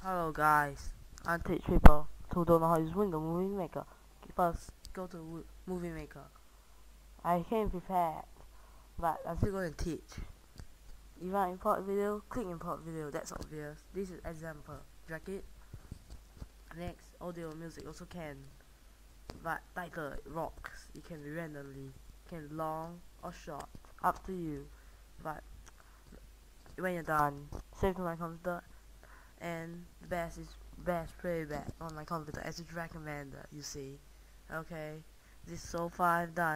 Hello guys, I'm Teach people who don't know how to use Windows Movie Maker. First, go to Movie Maker. I came prepared, but I'm still going to teach. You want import video? Click import video, that's obvious. This is example. Drag it. Next, audio music also can. But title rocks. It can be randomly. It can be long or short. Up to you. But when you're done, save to my computer. And the best playback on my computer as it's recommended, you see. Okay, this is so far I've done.